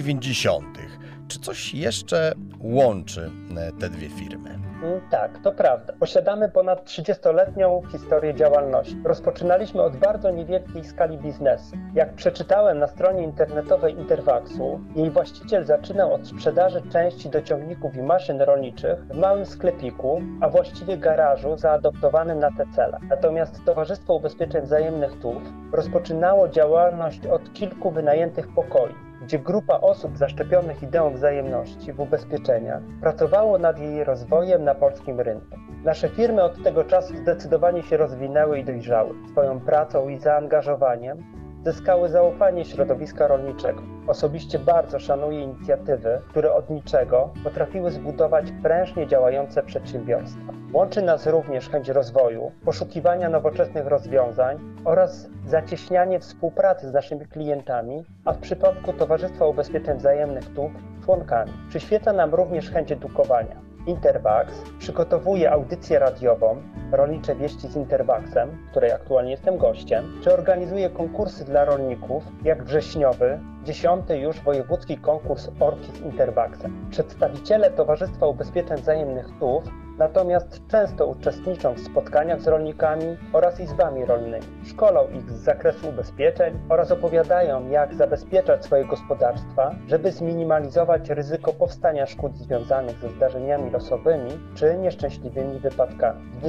Speaker 2: 90. Czy coś jeszcze łączy te dwie firmy?
Speaker 12: Tak, to prawda. Posiadamy ponad 30-letnią historię działalności. Rozpoczynaliśmy od bardzo niewielkiej skali biznesu. Jak przeczytałem na stronie internetowej Interfaxu, jej właściciel zaczynał od sprzedaży części do ciągników i maszyn rolniczych w małym sklepiku, a właściwie garażu zaadoptowanym na te cele. Natomiast Towarzystwo Ubezpieczeń Wzajemnych TUW rozpoczynało działalność od kilku wynajętych pokoi, gdzie grupa osób zaszczepionych ideą wzajemności w ubezpieczeniach pracowało nad jej rozwojem na polskim rynku. Nasze firmy od tego czasu zdecydowanie się rozwinęły i dojrzały. Swoją pracą i zaangażowaniem zyskały zaufanie środowiska rolniczego. Osobiście bardzo szanuję inicjatywy, które od niczego potrafiły zbudować prężnie działające przedsiębiorstwa. Łączy nas również chęć rozwoju, poszukiwania nowoczesnych rozwiązań oraz zacieśnianie współpracy z naszymi klientami, a w przypadku Towarzystwa Ubezpieczeń Wzajemnych TUW członkami. Przyświeca nam również chęć edukowania. Interfax przygotowuje audycję radiową Rolnicze Wieści z Interfaxem, której aktualnie jestem gościem, czy organizuje konkursy dla rolników, jak wrześniowy, 10. już wojewódzki konkurs Orki z Interfaxem. Przedstawiciele Towarzystwa Ubezpieczeń Wzajemnych TUW natomiast często uczestniczą w spotkaniach z rolnikami oraz izbami rolnymi. Szkolą ich z zakresu ubezpieczeń oraz opowiadają, jak zabezpieczać swoje gospodarstwa, żeby zminimalizować ryzyko powstania szkód związanych ze zdarzeniami losowymi czy nieszczęśliwymi wypadkami. W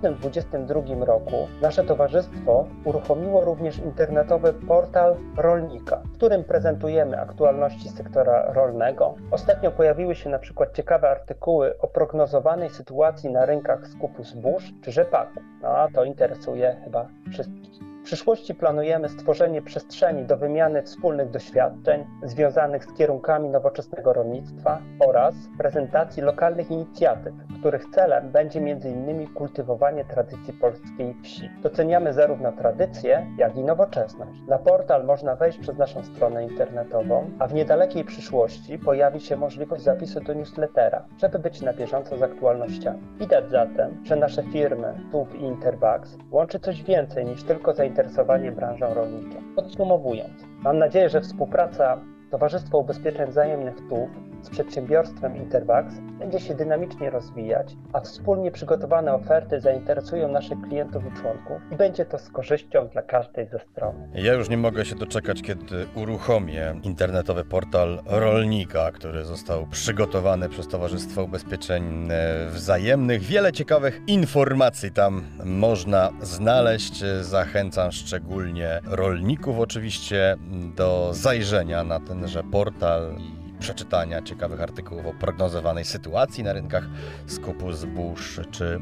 Speaker 12: 2022 roku nasze towarzystwo uruchomiło również internetowy portal Rolnika, w którym prezentujemy aktualności sektora rolnego. Ostatnio pojawiły się na przykład ciekawe artykuły o prognozowanej sytuacji na rynkach skupu zbóż czy rzepaku. No a to interesuje chyba wszystkich. W przyszłości planujemy stworzenie przestrzeni do wymiany wspólnych doświadczeń związanych z kierunkami nowoczesnego rolnictwa oraz prezentacji lokalnych inicjatyw, których celem będzie m.in. kultywowanie tradycji polskiej wsi. Doceniamy zarówno tradycję, jak i nowoczesność. Na portal można wejść przez naszą stronę internetową, a w niedalekiej przyszłości pojawi się możliwość zapisu do newslettera, żeby być na bieżąco z aktualnościami. Widać zatem, że nasze firmy TUW i Intervax łączy coś więcej niż tylko zainteresowanie branżą rolniczą. Podsumowując, mam nadzieję, że współpraca Towarzystwa Ubezpieczeń Wzajemnych TUW z przedsiębiorstwem Intervax będzie się dynamicznie rozwijać, a wspólnie przygotowane oferty zainteresują naszych klientów i członków i będzie to z korzyścią dla każdej ze stron.
Speaker 2: Ja już nie mogę się doczekać, kiedy uruchomię internetowy portal rolnika, który został przygotowany przez Towarzystwo Ubezpieczeń Wzajemnych. Wiele ciekawych informacji tam można znaleźć. Zachęcam szczególnie rolników oczywiście do zajrzenia na tenże portal i przeczytania ciekawych artykułów o prognozowanej sytuacji na rynkach skupu zbóż czy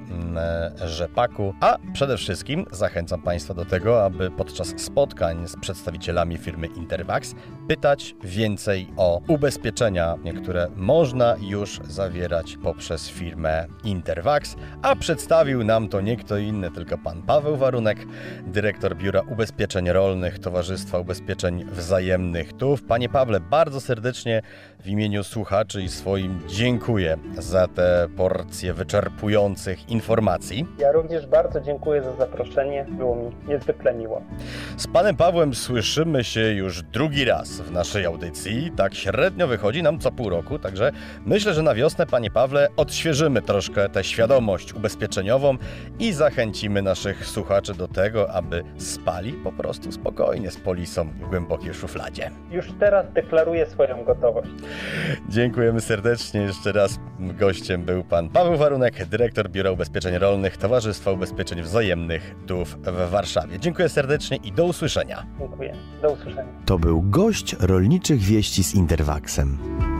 Speaker 2: rzepaku, a przede wszystkim zachęcam Państwa do tego, aby podczas spotkań z przedstawicielami firmy Intervax pytać więcej o ubezpieczenia, które można już zawierać poprzez firmę Intervax, a przedstawił nam to nie kto inny, tylko pan Paweł Warunek, dyrektor Biura Ubezpieczeń Rolnych Towarzystwa Ubezpieczeń Wzajemnych TUW. Panie Pawle, bardzo serdecznie w imieniu słuchaczy i swoim dziękuję za te porcje wyczerpujących informacji.
Speaker 12: Ja również bardzo dziękuję za zaproszenie, było mi niezwykle miło.
Speaker 2: Z panem Pawłem słyszymy się już drugi raz w naszej audycji. Tak średnio wychodzi nam co pół roku, także myślę, że na wiosnę, panie Pawle, odświeżymy troszkę tę świadomość ubezpieczeniową i zachęcimy naszych słuchaczy do tego, aby spali po prostu spokojnie z polisą w głębokiej szufladzie.
Speaker 12: Już teraz deklaruję swoją gotowość.
Speaker 2: Dziękujemy serdecznie. Jeszcze raz gościem był pan Paweł Warunek, dyrektor Biura Ubezpieczeń Rolnych Towarzystwa Ubezpieczeń Wzajemnych TUW w Warszawie. Dziękuję serdecznie i do usłyszenia.
Speaker 12: Dziękuję. Do usłyszenia.
Speaker 1: To był gość Rolniczych Wieści z Intervaxem.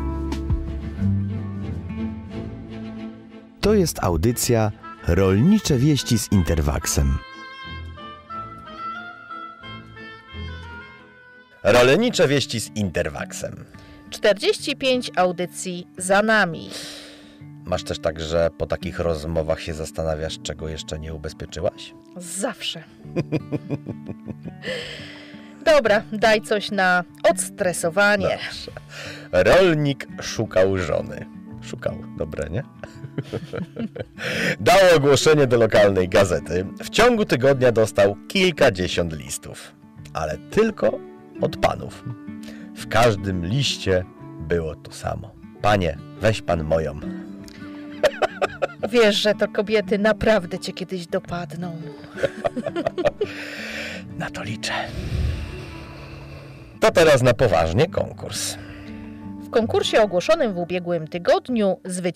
Speaker 1: To jest audycja Rolnicze Wieści z Intervaxem.
Speaker 2: Rolnicze Wieści z Intervaxem.
Speaker 3: 45 audycji za nami.
Speaker 2: Masz też tak, że po takich rozmowach się zastanawiasz, czego jeszcze nie ubezpieczyłaś?
Speaker 3: Zawsze. Dobra, daj coś na odstresowanie.
Speaker 2: Dobrze. Rolnik szukał żony. Szukał, dobre, nie? Dał ogłoszenie do lokalnej gazety. W ciągu tygodnia dostał kilkadziesiąt listów, ale tylko od panów. W każdym liście było to samo. Panie, weź pan moją.
Speaker 3: Wiesz, że to kobiety naprawdę cię kiedyś dopadną.
Speaker 2: Na to liczę. To teraz na poważnie konkurs.
Speaker 3: W konkursie ogłoszonym w ubiegłym tygodniu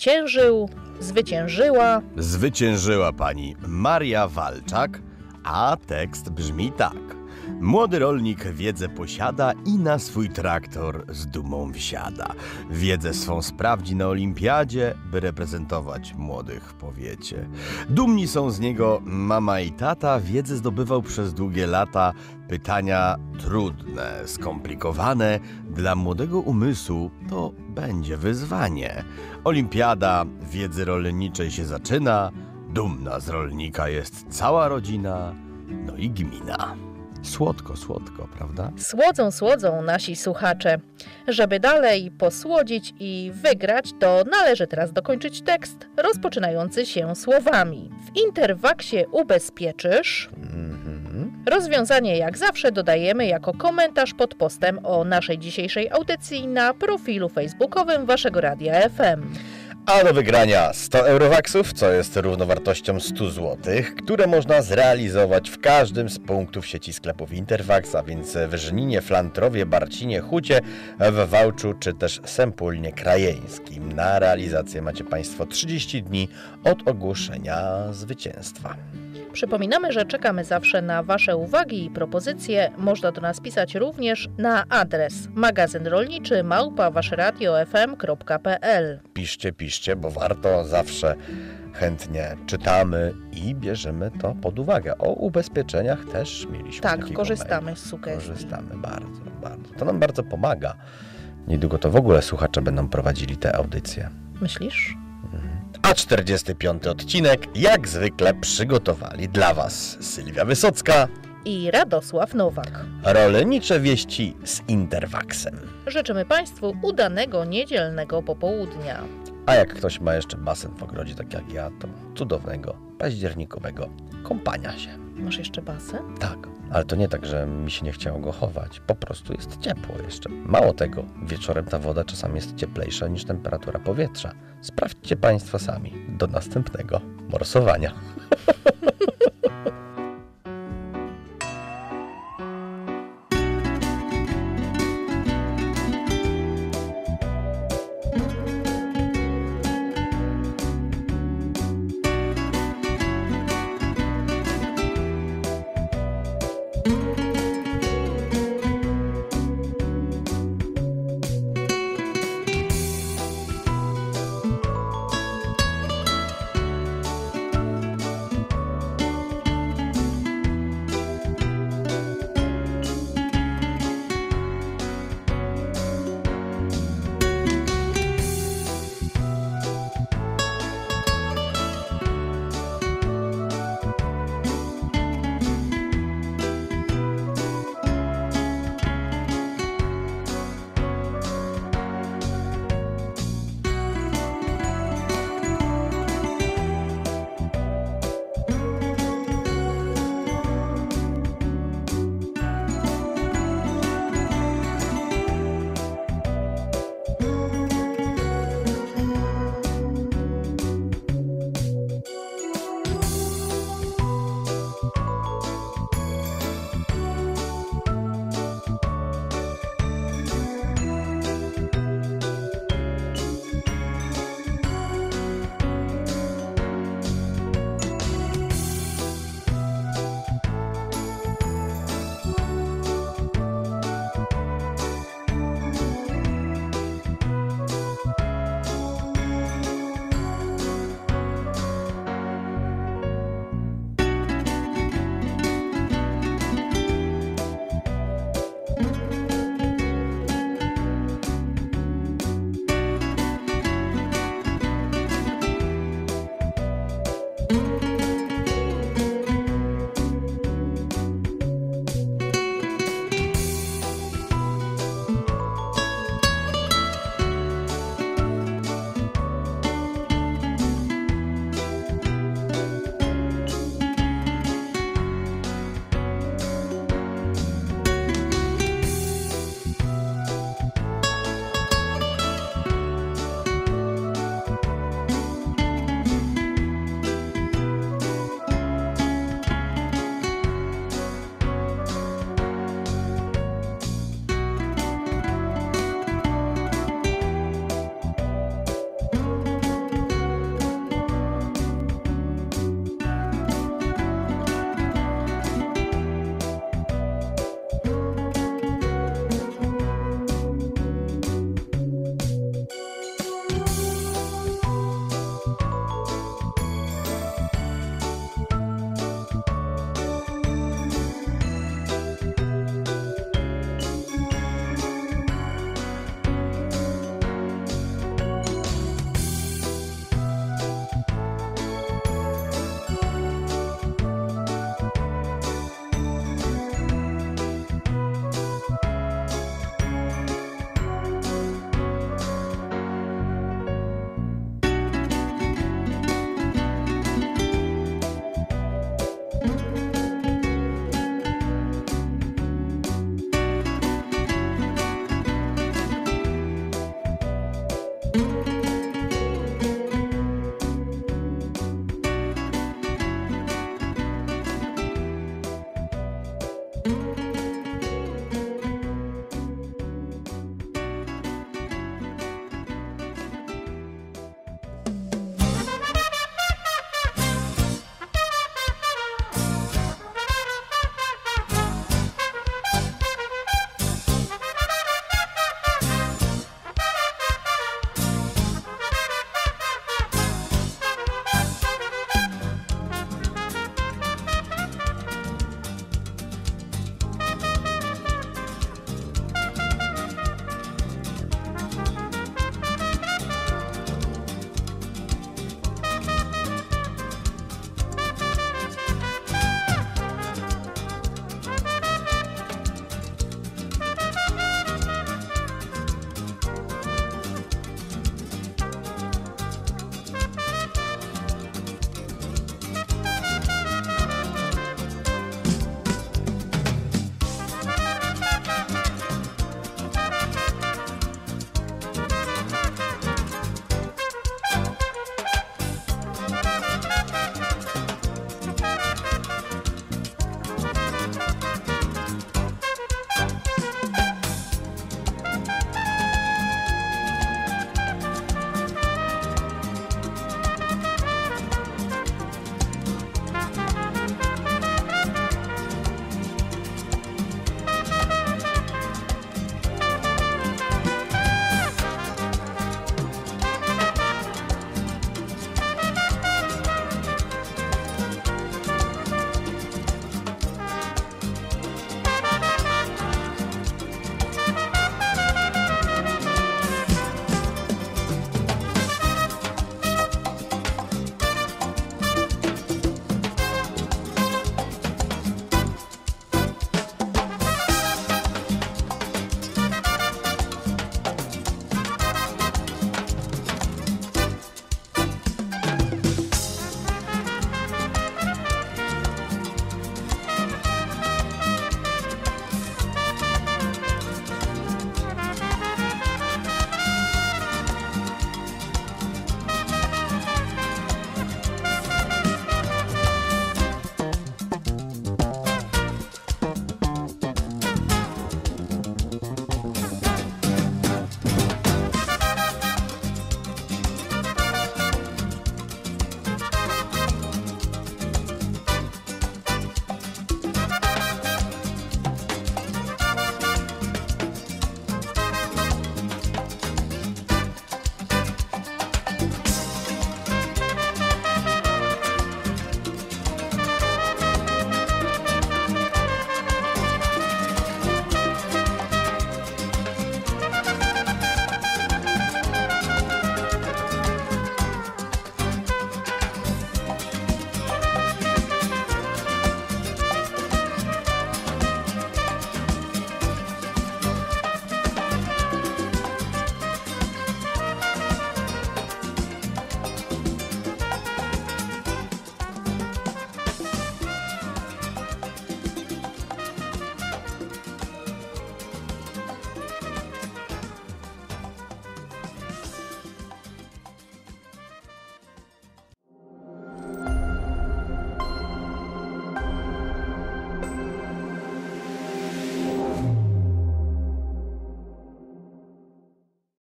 Speaker 1: Zwyciężyła pani Maria Walczak, a tekst brzmi tak. Młody rolnik wiedzę posiada i na swój traktor z dumą wsiada. Wiedzę swą sprawdzi na olimpiadzie, by reprezentować młodych w powiecie. Dumni są z niego mama i tata, wiedzę zdobywał przez długie lata. Pytania trudne, skomplikowane, dla młodego umysłu to będzie wyzwanie. Olimpiada wiedzy rolniczej się zaczyna, dumna z rolnika jest cała rodzina, no i gmina. Słodko, słodko, prawda?
Speaker 3: Słodzą nasi słuchacze. Żeby dalej posłodzić i wygrać, to należy teraz dokończyć tekst rozpoczynający się słowami. W Intervaxie ubezpieczysz. Rozwiązanie jak zawsze dodajemy jako komentarz pod postem o naszej dzisiejszej audycji na profilu facebookowym Waszego Radia FM.
Speaker 2: A do wygrania 100 eurowaksów, co jest równowartością 100 zł, które można zrealizować w każdym z punktów sieci sklepów Intervax, a więc w Żninie, Flantrowie, Barcinie, Hucie, w Wałczu czy też Sępólnie Krajeńskim. Na realizację macie Państwo 30 dni od ogłoszenia zwycięstwa.
Speaker 3: Przypominamy, że czekamy zawsze na Wasze uwagi i propozycje. Można do nas pisać również na adres magazynrolniczy@waszeradiofm.pl.
Speaker 2: Piszcie, bo warto, zawsze chętnie czytamy i bierzemy to pod uwagę. O ubezpieczeniach też mieliśmy
Speaker 3: Tak,
Speaker 2: takiego
Speaker 3: korzystamy
Speaker 2: maila.
Speaker 3: z sugestii.
Speaker 2: Korzystamy bardzo. To nam bardzo pomaga. Niedługo to w ogóle słuchacze będą prowadzili te audycje.
Speaker 3: Myślisz?
Speaker 2: A 45. odcinek jak zwykle przygotowali dla Was Sylwia Wysocka
Speaker 3: I Radosław Nowak.
Speaker 2: Rolnicze wieści z Interwaxem.
Speaker 3: Życzymy Państwu udanego niedzielnego popołudnia.
Speaker 2: A jak ktoś ma jeszcze basen w ogrodzie, tak jak ja, to cudownego, październikowego kąpania się.
Speaker 3: Masz jeszcze basen?
Speaker 2: Tak, ale to nie tak, że mi się nie chciało go chować. Po prostu jest ciepło jeszcze. Mało tego, wieczorem ta woda czasami jest cieplejsza niż temperatura powietrza. Sprawdźcie Państwo sami. Do następnego morsowania.